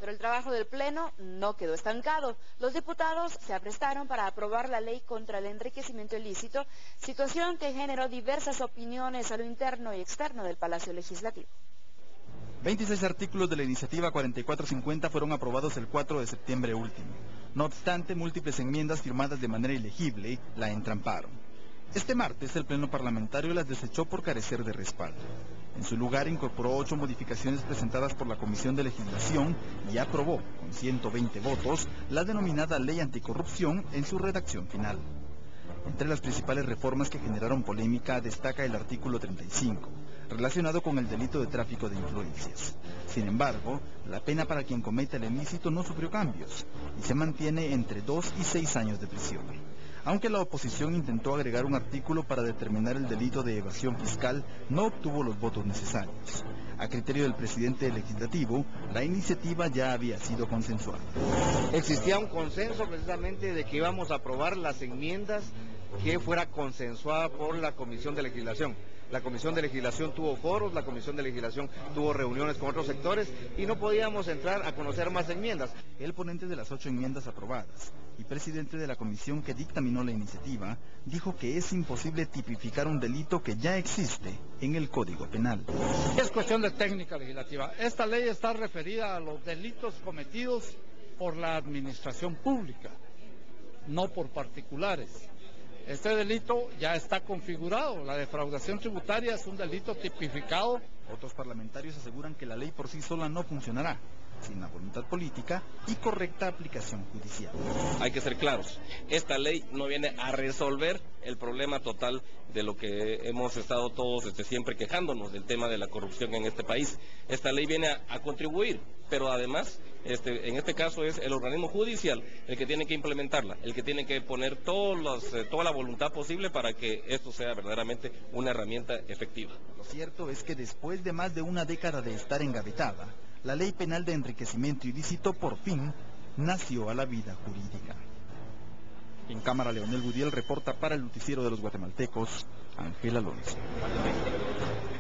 Pero el trabajo del Pleno no quedó estancado. Los diputados se aprestaron para aprobar la ley contra el enriquecimiento ilícito, situación que generó diversas opiniones a lo interno y externo del Palacio Legislativo. 26 artículos de la iniciativa 4450 fueron aprobados el 4 de septiembre último. No obstante, múltiples enmiendas firmadas de manera ilegible la entramparon. Este martes, el Pleno Parlamentario las desechó por carecer de respaldo. En su lugar, incorporó 8 modificaciones presentadas por la Comisión de Legislación y aprobó, con 120 votos, la denominada Ley Anticorrupción en su redacción final. Entre las principales reformas que generaron polémica destaca el artículo 35, relacionado con el delito de tráfico de influencias. Sin embargo, la pena para quien cometa el ilícito no sufrió cambios y se mantiene entre 2 y 6 años de prisión. Aunque la oposición intentó agregar un artículo para determinar el delito de evasión fiscal, no obtuvo los votos necesarios. A criterio del presidente del Legislativo, la iniciativa ya había sido consensuada. Existía un consenso precisamente de que íbamos a aprobar las enmiendas que fuera consensuada por la Comisión de Legislación. La Comisión de Legislación tuvo foros, la Comisión de Legislación tuvo reuniones con otros sectores y no podíamos entrar a conocer más enmiendas. El ponente de las 8 enmiendas aprobadas y presidente de la comisión que dictaminó la iniciativa dijo que es imposible tipificar un delito que ya existe en el Código Penal. Es cuestión de técnica legislativa. Esta ley está referida a los delitos cometidos por la administración pública, no por particulares. Este delito ya está configurado, la defraudación tributaria es un delito tipificado. Otros parlamentarios aseguran que la ley por sí sola no funcionará, sin la voluntad política y correcta aplicación judicial. Hay que ser claros, esta ley no viene a resolver el problema total de lo que hemos estado todos siempre quejándonos del tema de la corrupción en este país. Esta ley viene a contribuir, pero además, en este caso es el organismo judicial el que tiene que implementarla, el que tiene que poner toda la voluntad posible para que esto sea verdaderamente una herramienta efectiva. Lo cierto es que después de más de una década de estar engavetada, la Ley Penal de Enriquecimiento Ilícito por fin nació a la vida jurídica. En cámara, Leonel Gudiel reporta para el Noticiero de los Guatemaltecos, Ángel Alonso.